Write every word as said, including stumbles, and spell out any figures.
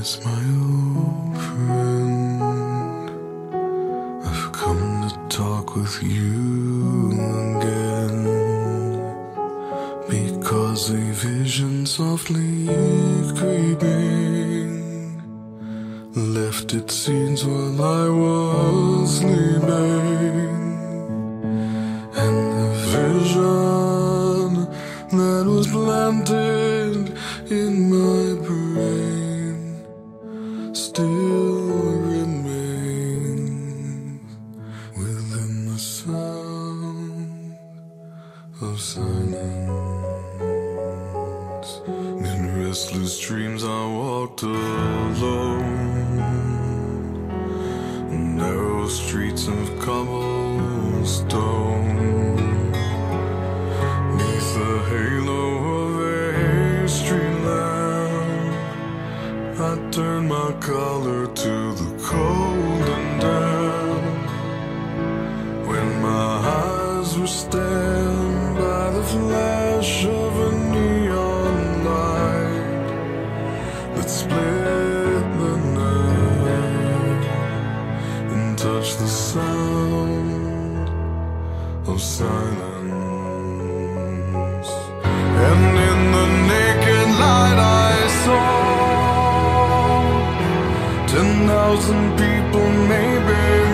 Yes, my old friend, I've come to talk with you again, because a vision softly creeping left its scenes while I was sleeping, and the vision that was planted in my brain still remains within the sound of silence. In restless dreams I walked alone, narrow streets of cobblestone, neath the halo of a street lamp. I turned my collar to the cold and damp, when my eyes were stabbed by the flash of a neon light that split the night and touched the sound of silence. And in the naked light I saw ten thousand people, maybe